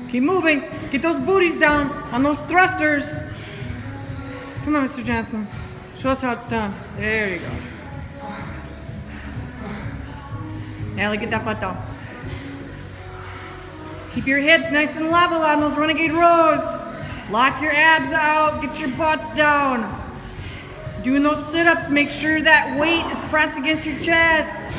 Keep moving. Get those booties down on those thrusters. Come on, Mr. Johnson. Show us how it's done. There you go. Allie, get that butt down. Keep your hips nice and level on those renegade rows. Lock your abs out. Get your butts down. Doing those sit-ups, make sure that weight is pressed against your chest.